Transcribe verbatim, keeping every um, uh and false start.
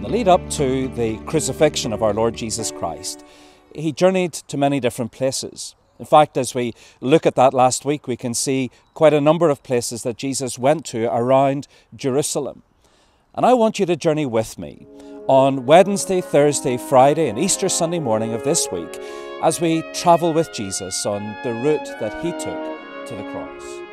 the lead up to the crucifixion of our Lord Jesus Christ, he journeyed to many different places. In fact, as we look at that last week, we can see quite a number of places that Jesus went to around Jerusalem. And I want you to journey with me on Wednesday, Thursday, Friday and Easter Sunday morning of this week as we travel with Jesus on the route that he took to the cross.